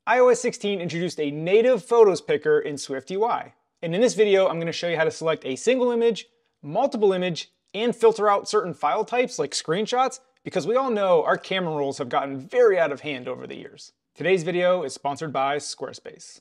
iOS 16 introduced a native photos picker in SwiftUI. And in this video, I'm going to show you how to select a single image, multiple image, and filter out certain file types like screenshots, because we all know our camera rolls have gotten very out of hand over the years. Today's video is sponsored by Squarespace.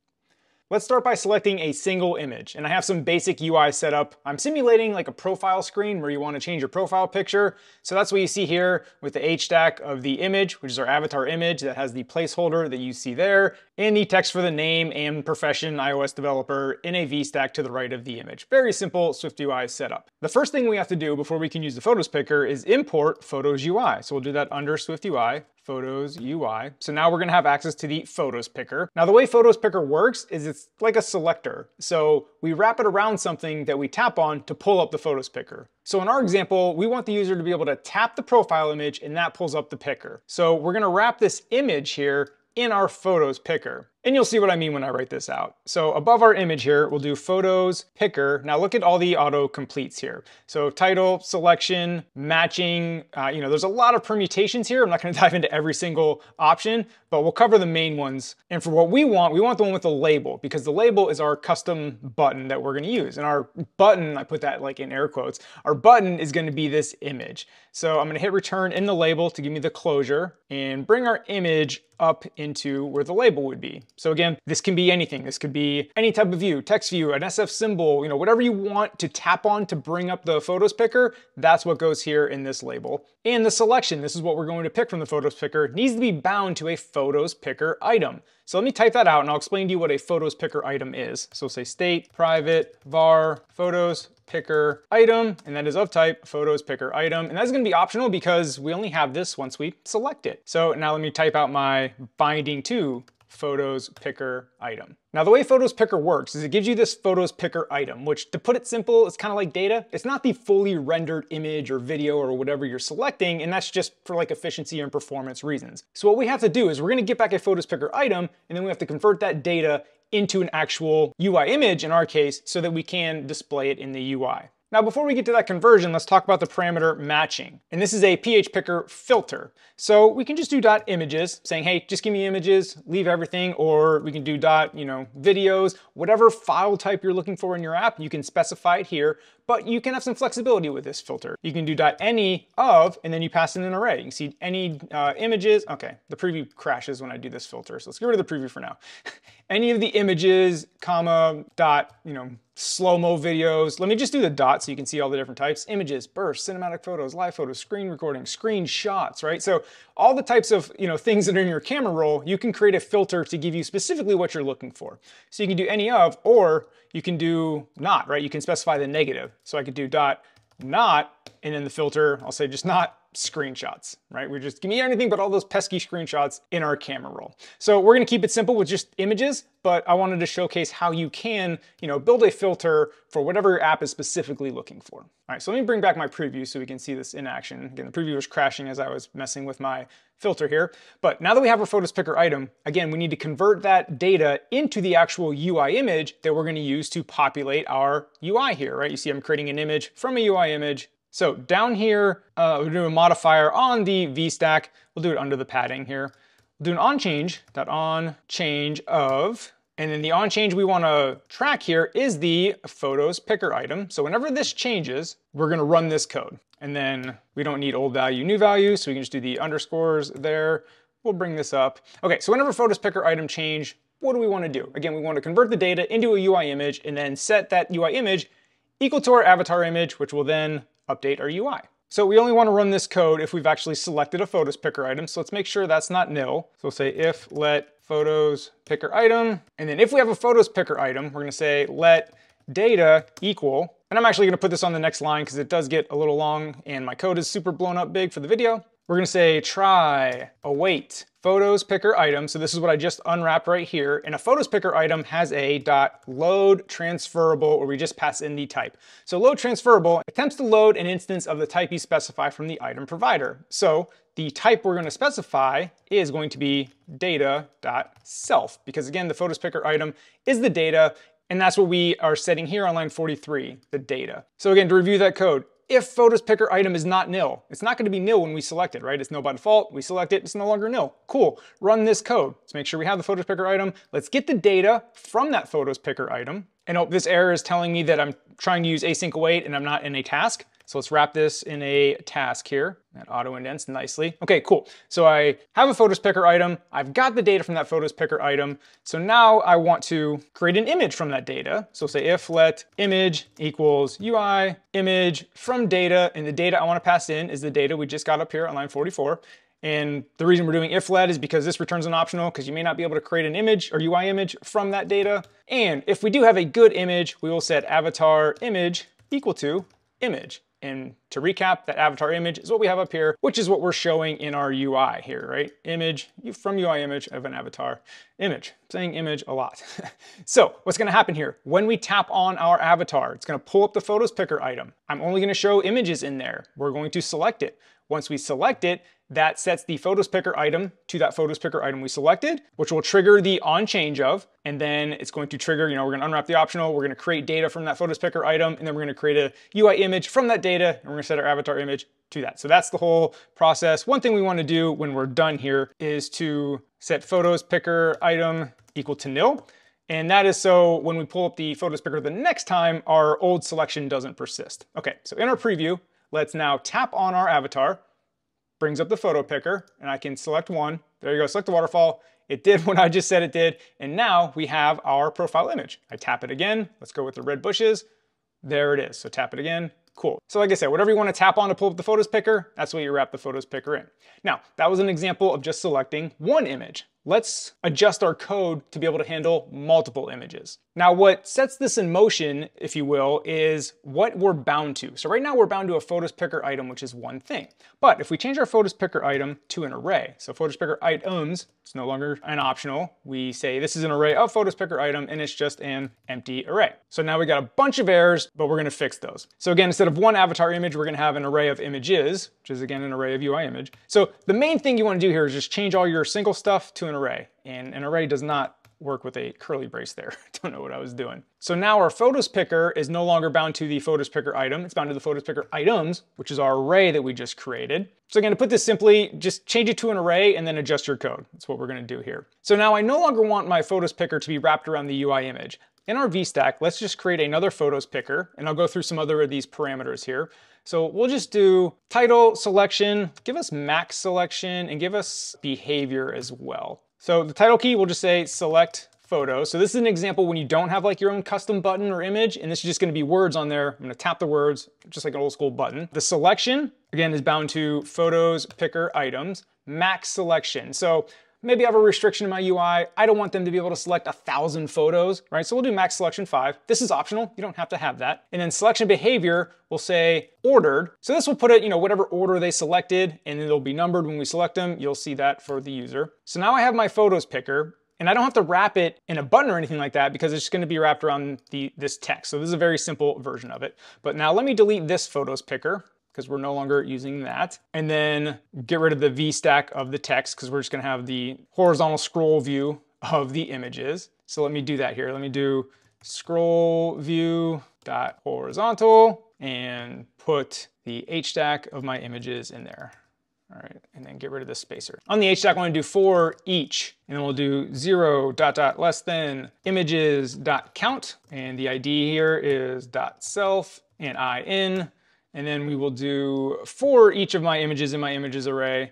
Let's start by selecting a single image, and I have some basic UI set up. I'm simulating like a profile screen where you want to change your profile picture. So that's what you see here with the H stack of the image, which is our avatar image that has the placeholder that you see there, and the text for the name and profession iOS developer in a V stack to the right of the image. Very simple SwiftUI setup. The first thing we have to do before we can use the Photos Picker is import Photos UI. So we'll do that under SwiftUI. Photos UI. So now we're gonna have access to the Photos Picker. Now the way Photos Picker works is it's like a selector. So we wrap it around something that we tap on to pull up the Photos Picker. So in our example, we want the user to be able to tap the profile image and that pulls up the picker. So we're gonna wrap this image here in our Photos Picker. And you'll see what I mean when I write this out. So above our image here, we'll do Photos Picker. Now look at all the auto completes here. So title, selection, matching, there's a lot of permutations here. I'm not gonna dive into every single option, but we'll cover the main ones. And for what we want the one with the label, because the label is our custom button that we're gonna use. And our button, I put that like in air quotes, our button is gonna be this image. So I'm gonna hit return in the label to give me the closure and bring our image up into where the label would be. So again, this can be anything. This could be any type of view, text view, an SF symbol, whatever you want to tap on to bring up the Photos Picker, that's what goes here in this label. And the selection, this is what we're going to pick from the Photos Picker, needs to be bound to a Photos Picker item. So let me type that out and I'll explain to you what a Photos Picker item is. So say state, private, var, Photos Picker item, and that is of type Photos Picker item. And that's gonna be optional because we only have this once we select it. So now let me type out my binding to Photos Picker item. Now the way Photos Picker works is it gives you this Photos Picker item, which to put it simple, is kind of like data. It's not the fully rendered image or video or whatever you're selecting, and that's just for like efficiency and performance reasons. So what we have to do is we're gonna get back a Photos Picker item, and then we have to convert that data into an actual UI image in our case, so that we can display it in the UI. Now, before we get to that conversion, let's talk about the parameter matching. And this is a PhPicker filter. So we can just do .images, saying, hey, just give me images, leave everything, or we can do videos, whatever file type you're looking for in your app, you can specify it here, but you can have some flexibility with this filter. You can do .any of, and then you pass in an array. You can see any images. Okay, the preview crashes when I do this filter, so let's get rid of the preview for now. Any of the images, comma, slow-mo videos. Let me just do the dot so you can see all the different types. Images, bursts, cinematic photos, live photos, screen recording, screenshots, right? So all the types of things that are in your camera roll, you can create a filter to give you specifically what you're looking for. So you can do any of, or you can do not, right? You can specify the negative. So I could do not, and then the filter, I'll say just not screenshots, right? We just give me anything but all those pesky screenshots in our camera roll. So we're gonna keep it simple with just images, but I wanted to showcase how you can, build a filter for whatever your app is specifically looking for. All right, so let me bring back my preview so we can see this in action. Again, the preview was crashing as I was messing with my filter here. But now that we have our Photos Picker item, again, we need to convert that data into the actual UI image that we're gonna use to populate our UI here, right? You see I'm creating an image from a UI image. So down here, we'll do a modifier on the V stack. We'll do it under the padding here. We'll do an on change of, and then the on change we want to track here is the Photos Picker item. So whenever this changes, we're going to run this code. And then we don't need old value, new value, so we can just do the underscores there. We'll bring this up. Okay, so whenever Photos Picker item change, what do we want to do? Again, we want to convert the data into a UI image and then set that UI image equal to our avatar image, which will then update our UI. So we only want to run this code if we've actually selected a Photos Picker item. So let's make sure that's not nil. So we'll say if let Photos Picker item. And then if we have a Photos Picker item, we're going to say let data equal. And I'm actually going to put this on the next line because it does get a little long and my code is super blown up big for the video. We're going to say try await Photos Picker item. So this is what I just unwrapped right here. And a Photos Picker item has a .load transferable, where we just pass in the type. So load transferable attempts to load an instance of the type you specify from the item provider. So the type we're going to specify is going to be data.self, because again, the Photos Picker item is the data, and that's what we are setting here on line 43, the data. So again, to review that code, if photos picker item is not nil. It's not going to be nil when we select it, right? It's nil by default. We select it, it's no longer nil. Cool. Run this code. Let's make sure we have the photos picker item. Let's get the data from that photos picker item. And oh, this error is telling me that I'm trying to use async await and I'm not in a task. So let's wrap this in a task here. That auto indents nicely. Okay, cool. So I have a photos picker item. I've got the data from that photos picker item. So now I want to create an image from that data. So say if let image equals UI image from data, and the data I want to pass in is the data we just got up here on line 44. And the reason we're doing if let is because this returns an optional, because you may not be able to create an image or UI image from that data. And if we do have a good image, we will set avatar image equal to image. And to recap, that avatar image is what we have up here, which is what we're showing in our UI here, right? Image from UI image of an avatar image. I'm saying image a lot. So what's gonna happen here? When we tap on our avatar, it's gonna pull up the photos picker item. I'm only gonna show images in there. We're going to select it. Once we select it, that sets the photos picker item to that photos picker item we selected, which will trigger the on change of, and then it's going to trigger, we're gonna unwrap the optional, we're gonna create data from that photos picker item, and then we're gonna create a UI image from that data, and we're gonna set our avatar image to that. So that's the whole process. One thing we wanna do when we're done here is to set photos picker item equal to nil. And that is so when we pull up the photos picker the next time, our old selection doesn't persist. Okay, so in our preview, let's now tap on our avatar, brings up the photo picker, and I can select one. There you go, select the waterfall. It did what I just said it did, and now we have our profile image. I tap it again. Let's go with the red bushes. There it is, so tap it again. Cool. So like I said, whatever you want to tap on to pull up the photos picker, that's what you wrap the photos picker in. Now, that was an example of just selecting one image. Let's adjust our code to be able to handle multiple images. Now, what sets this in motion, if you will, is what we're bound to. So right now we're bound to a photos picker item, which is one thing. But if we change our photos picker item to an array, so photos picker items, it's no longer an optional. We say this is an array of photos picker item, and it's just an empty array. So now we got a bunch of errors, but we're gonna fix those. So again, instead of one avatar image, we're gonna have an array of images, which is again an array of UI image. So the main thing you wanna do here is just change all your single stuff to an array. And an array does not work with a curly brace there. Don't know what I was doing. So now our photos picker is no longer bound to the photos picker item. It's bound to the photos picker items, which is our array that we just created. So again, to put this simply, just change it to an array and then adjust your code. That's what we're gonna do here. So now I no longer want my photos picker to be wrapped around the UI image. In our VStack, let's just create another photos picker, and I'll go through some other of these parameters here. So we'll just do title selection, give us max selection, and give us behavior as well. So the title key, we'll just say select photo. So this is an example when you don't have like your own custom button or image, and this is just gonna be words on there. I'm gonna tap the words, just like an old school button. The selection, again, is bound to photos picker items, max selection. So maybe I have a restriction in my UI. I don't want them to be able to select 1,000 photos, right? So we'll do max selection 5. This is optional. You don't have to have that. And then selection behavior, we'll say ordered. So this will put it, whatever order they selected, and it'll be numbered when we select them. You'll see that for the user. So now I have my photos picker, and I don't have to wrap it in a button or anything like that because it's just gonna be wrapped around this text. So this is a very simple version of it. But now let me delete this photos picker, because we're no longer using that. And then get rid of the VStack of the text, because we're just gonna have the horizontal scroll view of the images. So let me do that here. Let me do scroll view dot horizontal and put the HStack of my images in there. All right, and then get rid of the spacer. On the HStack, I wanna do for each, and then we'll do 0 dot dot less than images dot count, and the ID here is dot self and in. And then we will do for each of my images in my images array,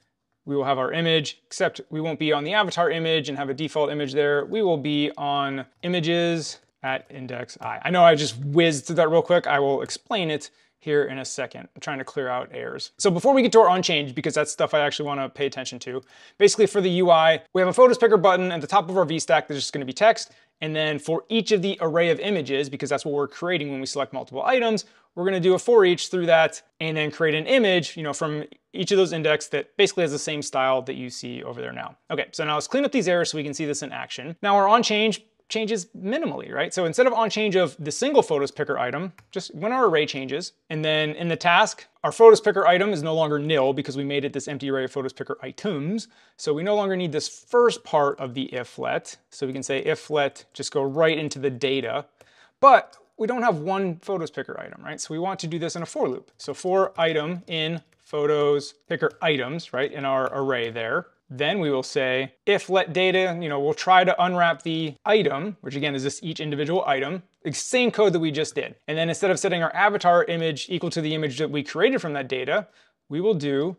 we will have our image, except we won't be on the avatar image and have a default image there. We will be on images at index I. I know I just whizzed through that real quick. I will explain it here in a second. I'm trying to clear out errors. So before we get to our on-change, because that's stuff I actually want to pay attention to, basically for the UI, we have a photos picker button at the top of our VStack. There's just going to be text. And then for each of the array of images, because that's what we're creating when we select multiple items, we're going to do a for each through that and then create an image, from each of those index that basically has the same style that you see over there now. Okay, so now let's clean up these errors so we can see this in action. Now our on-change changes minimally, right? So instead of on change of the single photos picker item, just when our array changes, and then in the task, our photos picker item is no longer nil because we made it this empty array of photos picker items. So we no longer need this first part of the if let. So we can say if let, just go right into the data. But we don't have one photos picker item, right? So we want to do this in a for loop. So for item in photos picker items, right, in our array there. Then we will say if let data, we'll try to unwrap the item, which again is this each individual item, the same code that we just did. And then instead of setting our avatar image equal to the image that we created from that data, we will do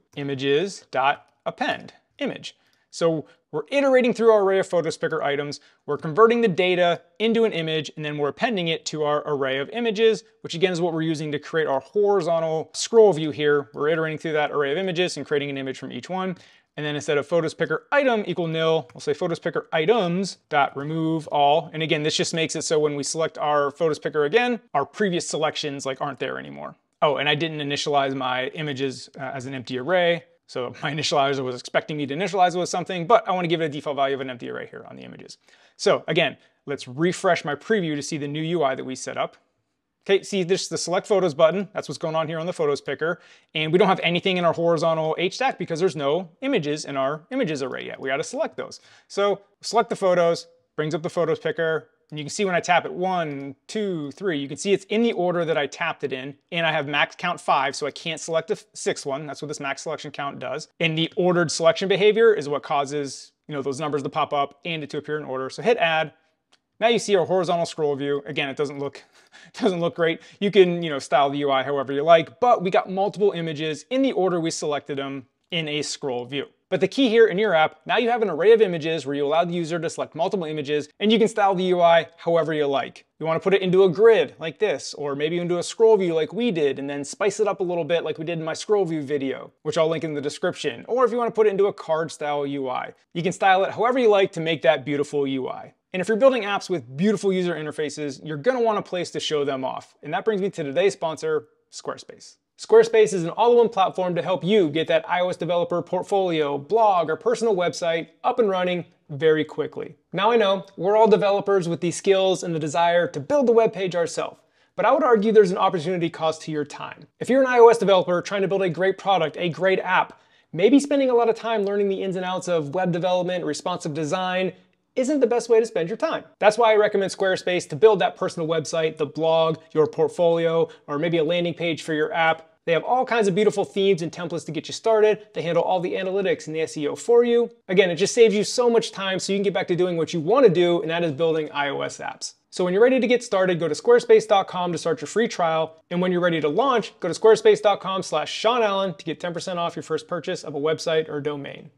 images.append image. So we're iterating through our array of photos picker items, we're converting the data into an image, and then we're appending it to our array of images, which again is what we're using to create our horizontal scroll view here. We're iterating through that array of images and creating an image from each one. And then instead of photos picker item equal nil, we'll say photos picker items dot remove all. And again, this just makes it so when we select our photos picker again, our previous selections aren't there anymore. Oh, and I didn't initialize my images as an empty array. So my initializer was expecting me to initialize it with something, but I want to give it a default value of an empty array here on the images. So again, let's refresh my preview to see the new UI that we set up. Okay, see this the select photos button. That's what's going on here on the photos picker. And we don't have anything in our horizontal H stack because there's no images in our images array yet. We got to select those. So select the photos, brings up the photos picker. And you can see when I tap it 1, 2, 3, you can see it's in the order that I tapped it in. And I have max count 5, so I can't select a sixth one. That's what this max selection count does. And the ordered selection behavior is what causes those numbers to pop up and it to appear in order. So hit add. Now you see our horizontal scroll view. Again, it doesn't look great. You can style the UI however you like, but we got multiple images in the order we selected them in a scroll view. But the key here in your app, now you have an array of images where you allow the user to select multiple images and you can style the UI however you like. You want to put it into a grid like this, or maybe into a scroll view like we did, and then spice it up a little bit like we did in my scroll view video, which I'll link in the description. Or if you want to put it into a card style UI, you can style it however you like to make that beautiful UI. And if you're building apps with beautiful user interfaces, you're going to want a place to show them off. And that brings me to today's sponsor, Squarespace. Squarespace is an all-in-one platform to help you get that iOS developer portfolio, blog, or personal website up and running very quickly. Now I know we're all developers with the skills and the desire to build the web page ourselves, but I would argue there's an opportunity cost to your time. If you're an iOS developer trying to build a great product, a great app, maybe spending a lot of time learning the ins and outs of web development, responsive design, isn't the best way to spend your time. That's why I recommend Squarespace to build that personal website, the blog, your portfolio, or maybe a landing page for your app. They have all kinds of beautiful themes and templates to get you started. They handle all the analytics and the SEO for you. Again, it just saves you so much time so you can get back to doing what you want to do, and that is building iOS apps. So when you're ready to get started, go to squarespace.com to start your free trial. And when you're ready to launch, go to squarespace.com/SeanAllen to get 10% off your first purchase of a website or domain.